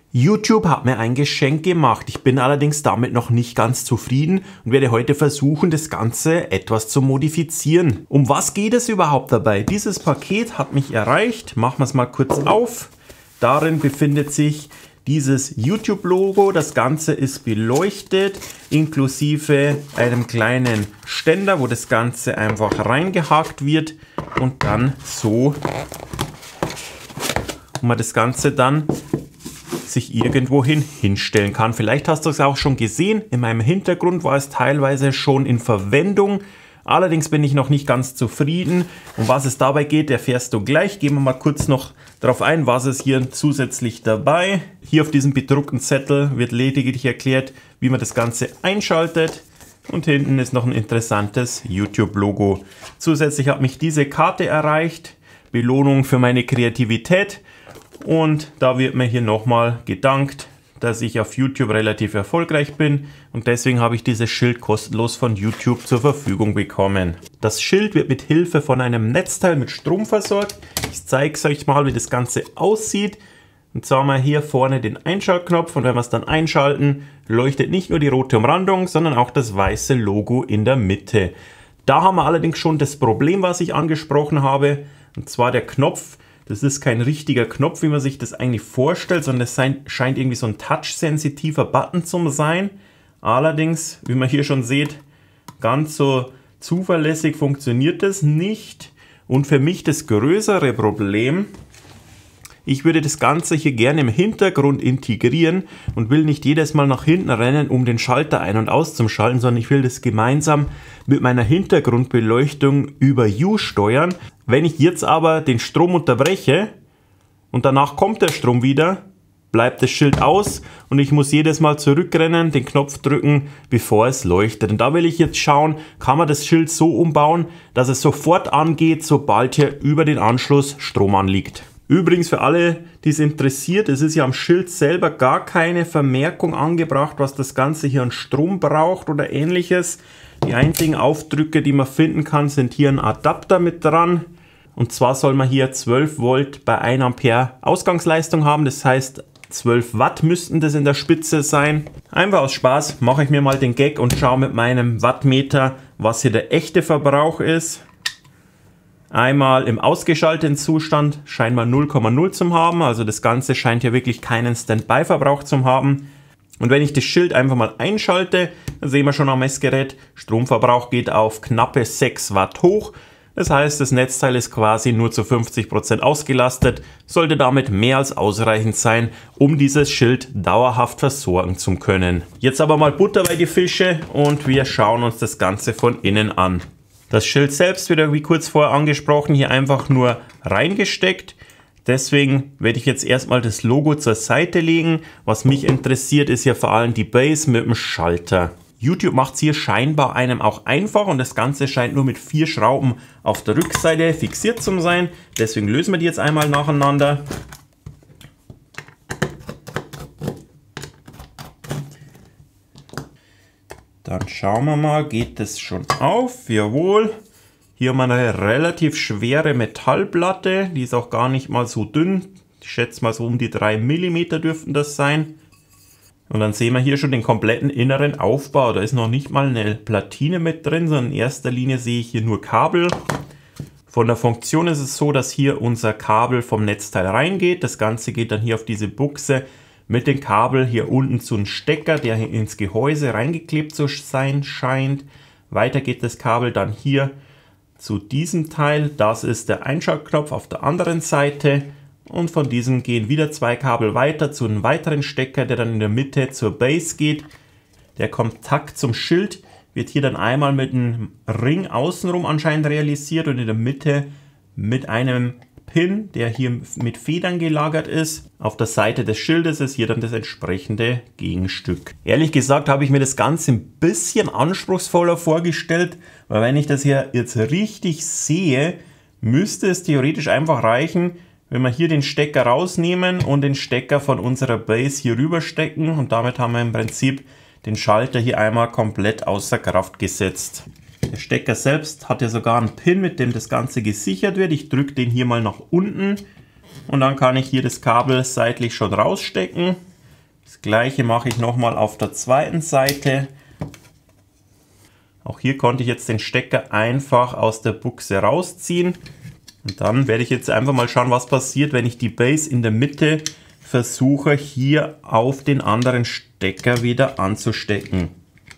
YouTube hat mir ein Geschenk gemacht. Ich bin allerdings damit noch nicht ganz zufrieden und werde heute versuchen, das Ganze etwas zu modifizieren. Um was geht es überhaupt dabei? Dieses Paket hat mich erreicht. Machen wir es mal kurz auf. Darin befindet sich dieses YouTube-Logo. Das Ganze ist beleuchtet, inklusive einem kleinen Ständer, wo das Ganze einfach reingehakt wird und dann so, wo man das Ganze dann sich irgendwohin hinstellen kann. Vielleicht hast du es auch schon gesehen. In meinem Hintergrund war es teilweise schon in Verwendung. Allerdings bin ich noch nicht ganz zufrieden. Um was es dabei geht, erfährst du gleich. Gehen wir mal kurz noch darauf ein, was ist hier zusätzlich dabei. Hier auf diesem bedruckten Zettel wird lediglich erklärt, wie man das Ganze einschaltet. Und hinten ist noch ein interessantes YouTube-Logo. Zusätzlich hat mich diese Karte erreicht. Belohnung für meine Kreativität. Und da wird mir hier nochmal gedankt, dass ich auf YouTube relativ erfolgreich bin und deswegen habe ich dieses Schild kostenlos von YouTube zur Verfügung bekommen. Das Schild wird mit Hilfe von einem Netzteil mit Strom versorgt. Ich zeige es euch mal, wie das Ganze aussieht. Und zwar haben wir hier vorne den Einschaltknopf und wenn wir es dann einschalten, leuchtet nicht nur die rote Umrandung, sondern auch das weiße Logo in der Mitte. Da haben wir allerdings schon das Problem, was ich angesprochen habe, und zwar der Knopf. Das ist kein richtiger Knopf, wie man sich das eigentlich vorstellt, sondern es scheint irgendwie so ein touch-sensitiver Button zu sein. Allerdings, wie man hier schon sieht, ganz so zuverlässig funktioniert das nicht. Und für mich das größere Problem, ich würde das Ganze hier gerne im Hintergrund integrieren und will nicht jedes Mal nach hinten rennen, um den Schalter ein- und auszuschalten, sondern ich will das gemeinsam mit meiner Hintergrundbeleuchtung über U steuern. Wenn ich jetzt aber den Strom unterbreche und danach kommt der Strom wieder, bleibt das Schild aus und ich muss jedes Mal zurückrennen, den Knopf drücken, bevor es leuchtet. Und da will ich jetzt schauen, kann man das Schild so umbauen, dass es sofort angeht, sobald hier über den Anschluss Strom anliegt. Übrigens für alle, die es interessiert, es ist ja am Schild selber gar keine Vermerkung angebracht, was das Ganze hier an Strom braucht oder ähnliches. Die einzigen Aufdrücke, die man finden kann, sind hier ein Adapter mit dran. Und zwar soll man hier 12 Volt bei 1 Ampere Ausgangsleistung haben. Das heißt 12 Watt müssten das in der Spitze sein. Einfach aus Spaß mache ich mir mal den Gag und schaue mit meinem Wattmeter, was hier der echte Verbrauch ist. Einmal im ausgeschalteten Zustand scheint man 0,0 zu haben, also das Ganze scheint ja wirklich keinen Standby-Verbrauch zu haben. Und wenn ich das Schild einfach mal einschalte, dann sehen wir schon am Messgerät, Stromverbrauch geht auf knappe 6 Watt hoch. Das heißt, das Netzteil ist quasi nur zu 50% ausgelastet, sollte damit mehr als ausreichend sein, um dieses Schild dauerhaft versorgen zu können. Jetzt aber mal Butter bei die Fische und wir schauen uns das Ganze von innen an. Das Schild selbst wird, wie kurz vorher angesprochen, hier einfach nur reingesteckt. Deswegen werde ich jetzt erstmal das Logo zur Seite legen. Was mich interessiert, ist ja vor allem die Base mit dem Schalter. YouTube macht es hier scheinbar einem auch einfach und das Ganze scheint nur mit 4 Schrauben auf der Rückseite fixiert zu sein. Deswegen lösen wir die jetzt einmal nacheinander. Dann schauen wir mal, geht das schon auf? Jawohl. Hier haben wir eine relativ schwere Metallplatte, die ist auch gar nicht mal so dünn. Ich schätze mal so um die 3 mm dürften das sein. Und dann sehen wir hier schon den kompletten inneren Aufbau. Da ist noch nicht mal eine Platine mit drin, sondern in erster Linie sehe ich hier nur Kabel. Von der Funktion ist es so, dass hier unser Kabel vom Netzteil reingeht. Das Ganze geht dann hier auf diese Buchse mit dem Kabel hier unten zu einem Stecker, der hier ins Gehäuse reingeklebt zu sein scheint. Weiter geht das Kabel dann hier zu diesem Teil. Das ist der Einschaltknopf auf der anderen Seite. Und von diesem gehen wieder 2 Kabel weiter zu einem weiteren Stecker, der dann in der Mitte zur Base geht. Der Kontakt zum Schild wird hier dann einmal mit einem Ring außenrum anscheinend realisiert und in der Mitte mit einem Pin, der hier mit Federn gelagert ist. Auf der Seite des Schildes ist hier dann das entsprechende Gegenstück. Ehrlich gesagt habe ich mir das Ganze ein bisschen anspruchsvoller vorgestellt, weil wenn ich das hier jetzt richtig sehe, müsste es theoretisch einfach reichen, wenn wir hier den Stecker rausnehmen und den Stecker von unserer Base hier rüber stecken und damit haben wir im Prinzip den Schalter hier einmal komplett außer Kraft gesetzt. Der Stecker selbst hat ja sogar einen Pin, mit dem das Ganze gesichert wird. Ich drücke den hier mal nach unten und dann kann ich hier das Kabel seitlich schon rausstecken. Das gleiche mache ich nochmal auf der zweiten Seite. Auch hier konnte ich jetzt den Stecker einfach aus der Buchse rausziehen. Und dann werde ich jetzt einfach mal schauen, was passiert, wenn ich die Base in der Mitte versuche, hier auf den anderen Stecker wieder anzustecken.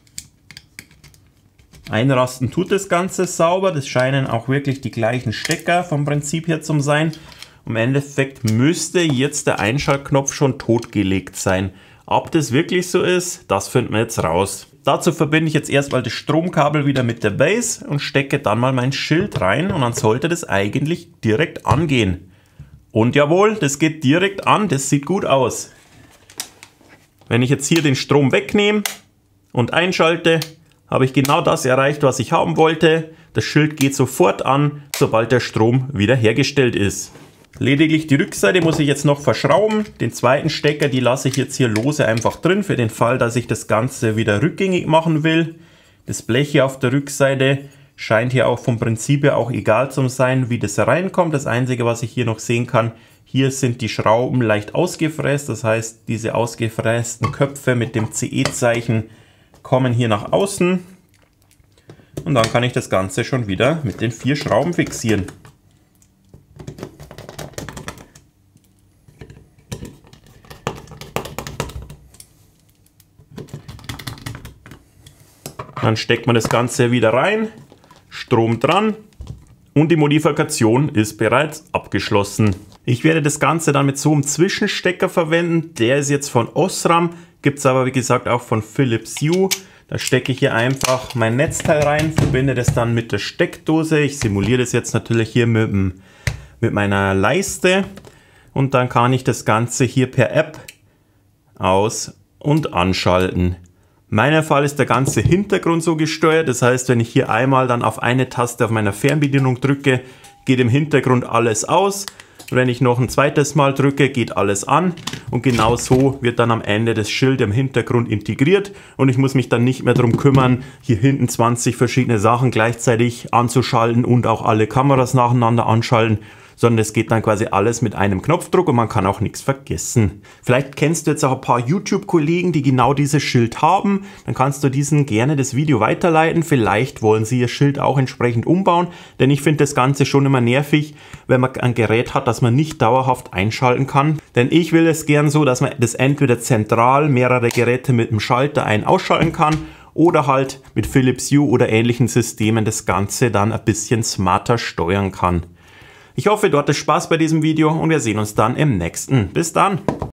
Einrasten tut das Ganze sauber. Das scheinen auch wirklich die gleichen Stecker vom Prinzip her zu sein. Im Endeffekt müsste jetzt der Einschaltknopf schon totgelegt sein. Ob das wirklich so ist, das finden wir jetzt raus. Dazu verbinde ich jetzt erstmal das Stromkabel wieder mit der Base und stecke dann mal mein Schild rein und dann sollte das eigentlich direkt angehen. Und jawohl, das geht direkt an, das sieht gut aus. Wenn ich jetzt hier den Strom wegnehme und einschalte, habe ich genau das erreicht, was ich haben wollte. Das Schild geht sofort an, sobald der Strom wieder hergestellt ist. Lediglich die Rückseite muss ich jetzt noch verschrauben. Den zweiten Stecker, die lasse ich jetzt hier lose einfach drin, für den Fall, dass ich das Ganze wieder rückgängig machen will. Das Blech hier auf der Rückseite scheint hier auch vom Prinzip her auch egal zu sein, wie das reinkommt. Das Einzige, was ich hier noch sehen kann, hier sind die Schrauben leicht ausgefräst. Das heißt, diese ausgefrästen Köpfe mit dem CE-Zeichen kommen hier nach außen. Und dann kann ich das Ganze schon wieder mit den 4 Schrauben fixieren. Dann steckt man das Ganze wieder rein, Strom dran und die Modifikation ist bereits abgeschlossen. Ich werde das Ganze dann mit so einem Zwischenstecker verwenden. Der ist jetzt von Osram, gibt es aber wie gesagt auch von Philips Hue. Da stecke ich hier einfach mein Netzteil rein, verbinde das dann mit der Steckdose. Ich simuliere das jetzt natürlich hier mit meiner Leiste und dann kann ich das Ganze hier per App aus- und anschalten. In meinem Fall ist der ganze Hintergrund so gesteuert, das heißt, wenn ich hier einmal dann auf eine Taste auf meiner Fernbedienung drücke, geht im Hintergrund alles aus. Wenn ich noch ein zweites Mal drücke, geht alles an und genau so wird dann am Ende das Schild im Hintergrund integriert und ich muss mich dann nicht mehr darum kümmern, hier hinten 20 verschiedene Sachen gleichzeitig anzuschalten und auch alle Kameras nacheinander anschalten, sondern es geht dann quasi alles mit einem Knopfdruck und man kann auch nichts vergessen. Vielleicht kennst du jetzt auch ein paar YouTube-Kollegen, die genau dieses Schild haben. Dann kannst du diesen gerne das Video weiterleiten. Vielleicht wollen sie ihr Schild auch entsprechend umbauen, denn ich finde das Ganze schon immer nervig, wenn man ein Gerät hat, das man nicht dauerhaft einschalten kann. Denn ich will es gern so, dass man das entweder zentral mehrere Geräte mit dem Schalter ein-ausschalten kann oder halt mit Philips Hue oder ähnlichen Systemen das Ganze dann ein bisschen smarter steuern kann. Ich hoffe, du hattest Spaß bei diesem Video und wir sehen uns dann im nächsten. Bis dann!